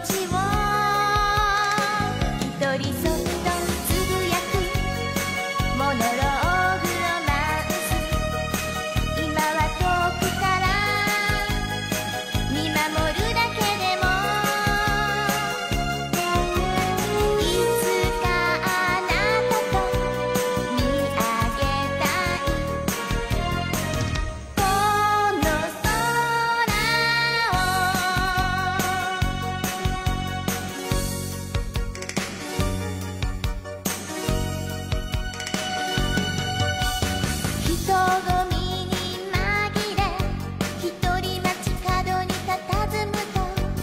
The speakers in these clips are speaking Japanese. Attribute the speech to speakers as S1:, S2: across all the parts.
S1: ちを一人そっとつぶやくモノローグロマンス。今は遠くから見守るだけでもいつかあなたと見上げたいこの空人混みに紛れ一人街角に佇むと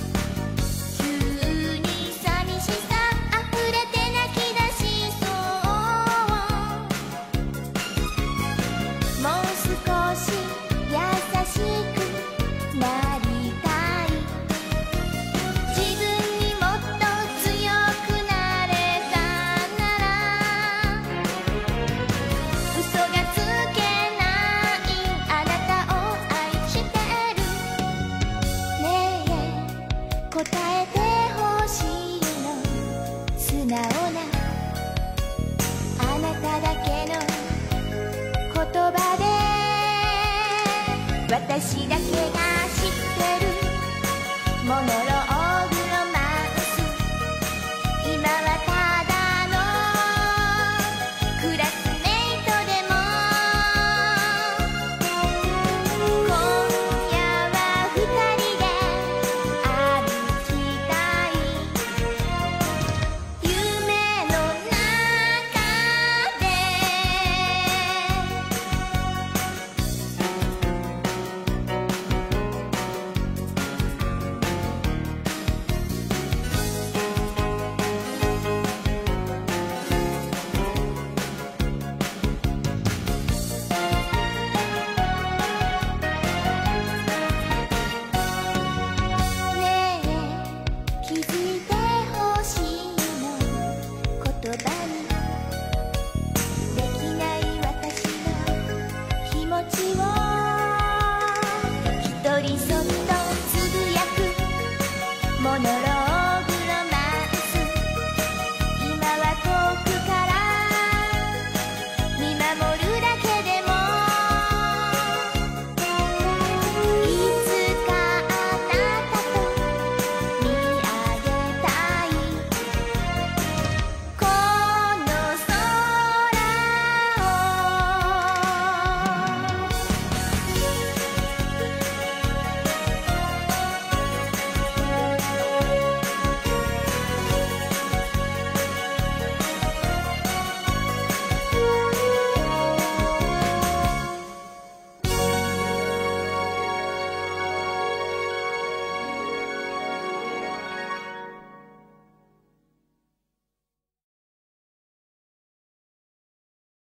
S1: 急に寂しさあふれて泣き出しそう。もう少し優しくなりたい。自分にもっと強くなれたなら嘘がつけないあなたを愛してるねえ答えてほしいの素直なあなただけの言葉で私だけが知ってるもの